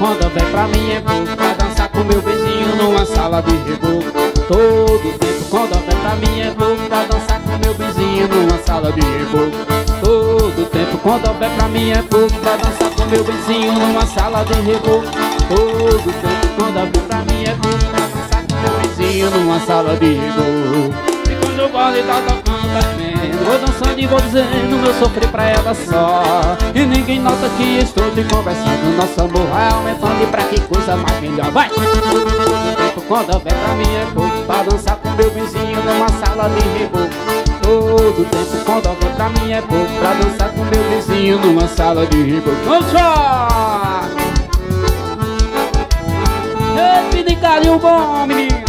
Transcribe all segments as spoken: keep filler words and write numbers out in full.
quando vem pra mim é pouco pra dançar com meu vizinho numa sala de reboco. Todo tempo quando vem pra mim é pouco pra dançar com meu vizinho numa sala de reboco. Todo tempo quando vem pra mim é pouco pra dançar com meu vizinho numa sala de reboco. Todo tempo quando vem pra mim é pouco pra dançar com meu vizinho numa sala de reboco. E quando eu gosto de tá tocando, tá tremendo, vou dançando e vou dizendo meu sofrer pra ela só. E ninguém nota que estou te conversando. Nosso amor vai aumentando e pra que coisa mais melhor. Vai! Todo tempo quando vem pra mim é pouco pra dançar com meu vizinho numa sala de reboco. Todo tempo quando vem pra mim é pouco pra dançar com meu vizinho numa sala de reboco. Vamos lá! Ei, pedi carinho bom, menino!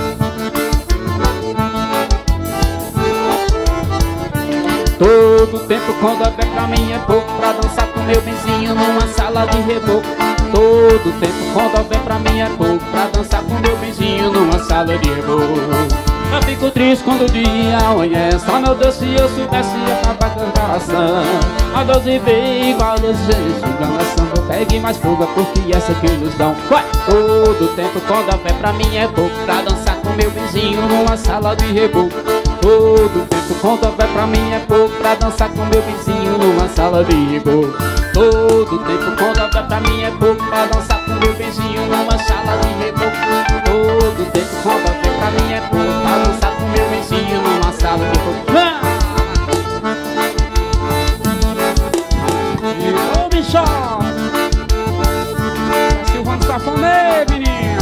Todo tempo quando vem pra mim é pouco pra dançar com meu vizinho numa sala de reboco. Todo tempo quando vem pra mim é pouco pra dançar com meu vizinho numa sala de reboco. Eu fico triste quando o dia amanhece. Oh meu Deus, se eu soubesse acabar com a canção. A doze veio igual a doze vezes enganação. Eu pegue mais fuga porque essa que nos dão. Vai! Todo tempo quando vem pra mim é pouco pra dançar com meu vizinho numa sala de reboco. Todo tempo quando vem pra mim é pouco pra dançar com meu vizinho numa sala de reboco. Todo tempo quando vem pra mim é pouco pra dançar com meu vizinho numa sala de reboco. Todo tempo quando vem pra mim é pouco pra dançar com meu vizinho numa sala de reboco. Ô bichão, Silvano Safonê, menino.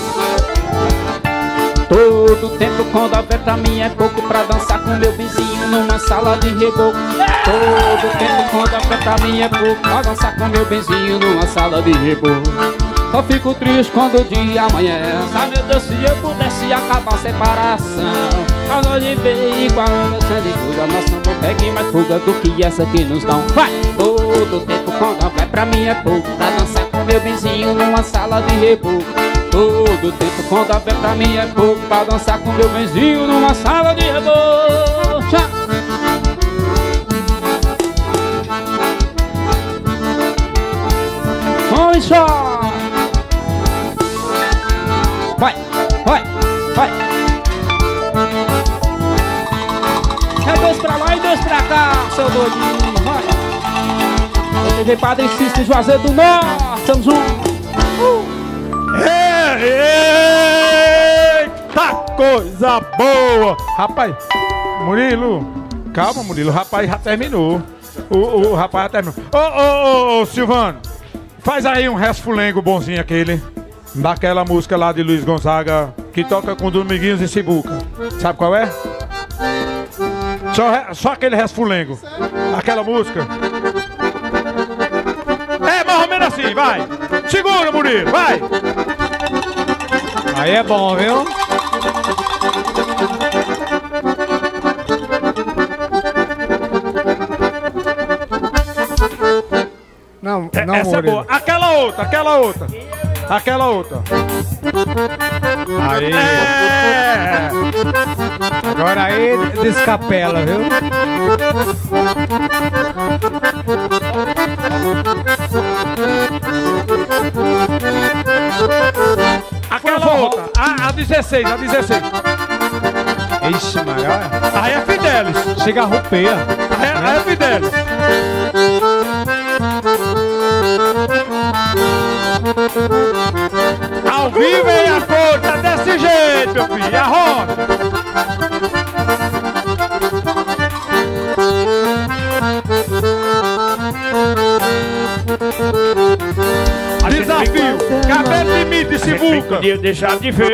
Todo tempo quando vem pra mim é pouco pra dançar com meu vizinho numa sala de reboco. Todo tempo quando vem pra mim é pouco pra dançar com meu vizinho numa sala de reboco. Só fico triste quando o dia amanhece. Ah meu Deus, se eu pudesse acabar a separação. A noite veio igual a noite de fuga. Nosso amor pegue mais fuga do que essa que nos dão. Vai! Todo tempo quando vem pra mim é pouco pra dançar com meu vizinho numa sala de reboco. Todo tempo quando vem pra mim é pouco pra dançar com meu vizinho numa sala de reboco. Vamos só! Vai, vai, vai! É dois pra lá e dois pra cá, seu doidinho, vai! Eu levei Padre Cícero Juazeiro do Norte, tamo junto! Uh! Eita coisa boa! Rapaz, Murilo, calma Murilo, o rapaz já terminou. O, o, o rapaz já terminou. Ô, ô, ô, ô, Silvano, faz aí um resfulengo bonzinho aquele. Daquela música lá de Luiz Gonzaga que toca com Dominguinhos e Sibuca. Sabe qual é? Só, só aquele resfulengo. Aquela música. É mais ou menos assim, vai! Segura, Murilo, vai! Aí é bom, viu? Não, não, essa é boa. Aquela outra, aquela outra. Aquela outra. Aí. É. Agora aí descapela, viu? Aquela outra. A, a dezesseis, a dezesseis. Ixi, maior. Aí é Fidelis. Chega a rupeia. Aí é, aí é Fidelis. Ao vivo e a cor, tá desse jeito, meu filho. A roda. Desafio, cabelo de mim de Sibuca. Podia deixar de ver.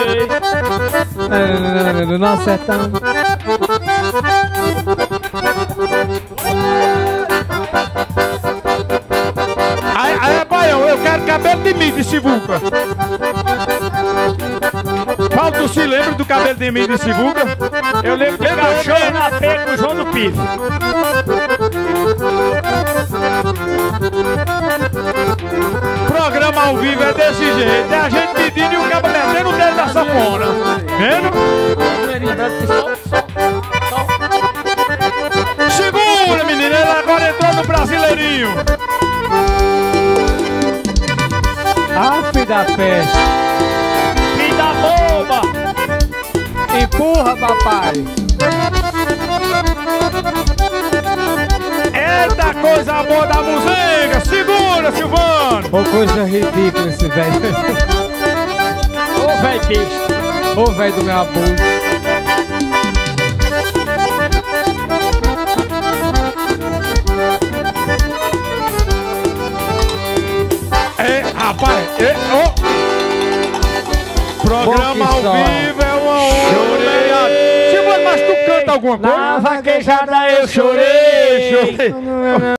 No nosso sertão. Aí, aí é baião, eu quero cabelo de mim de Sibuca. Paulo, tu se lembra do cabelo de mim de Sibuca? Eu lembro de cachorro na pé com o João do Piso. Programa ao vivo é desse jeito, é a gente pedindo e o cabo metendo o dedo da sanfona. Vendo? Segura, menina, ele agora entrou no Brasileirinho. da peste. Filho da bomba. Empurra, papai. Eita coisa boa da música! Segura, Silvano! Ô, coisa ridícula esse velho. Ô, velho bicho. Ô, velho do meu abuso. É, rapaz, é, ó. Programa ao vivo é uma honra. Silvano, mas tu canta alguma coisa? Na vaquejada eu chorei. Chorei.